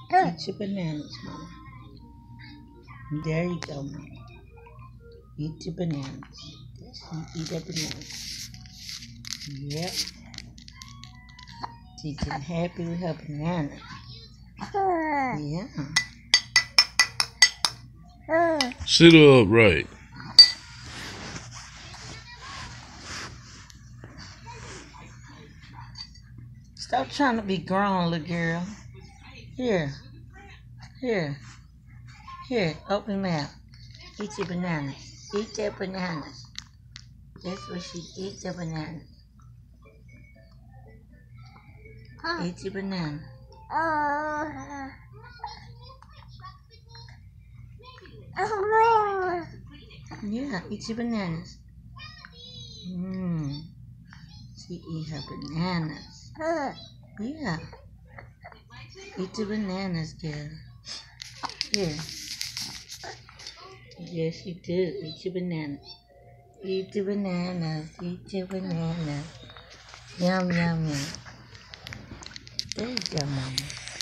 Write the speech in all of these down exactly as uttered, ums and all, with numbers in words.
Eat your bananas, Mama. There you go, Mama. Eat your bananas. Eat that banana. Yep. She's happy with her banana. Yeah. Sit her up right. Stop trying to be grown, little girl. Here. Here. Here. Open mouth. Eat your banana. Eat that banana. That's what she eat the banana. Eat your banana. Yeah, eat your bananas. Mmm. She eat her bananas. Yeah. Eat the bananas, girl. Here. Yes, you do. Eat your bananas. Eat the bananas. Eat your bananas. Yum, yum, yum. There you go, Mama.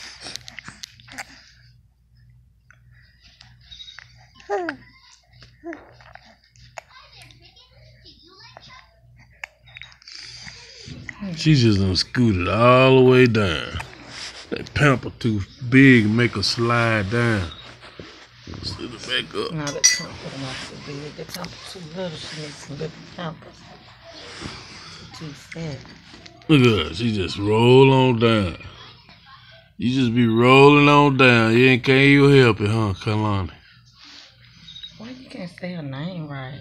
She just done scooted all the way down. That pamper too big make her slide down. Sit her back up. No, the pamper not too big. The pamper too little. She needs some bigger pampers. She's too fat. Look at her. She just roll on down. You just be rolling on down. You ain't can't even help it, huh, Kalani? Why you can't say her name right?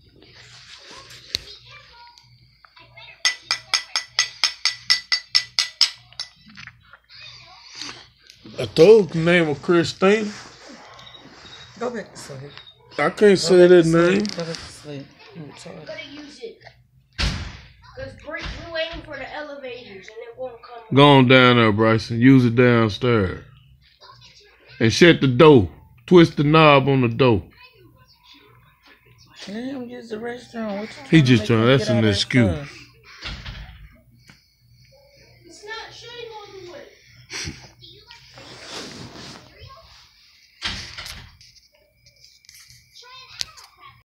I told the name of Christina. Go back to sleep. I can't Go say that to name. Go back to sleep. You tired. Gotta use it. Cause we're waiting for the elevators and it won't come. Go on down there, Bryson. Use it downstairs. And shut the door. Twist the knob on the door. Let him use the restroom. What you He trying just to trying. make him That's get an out of excuse. that It's not shutting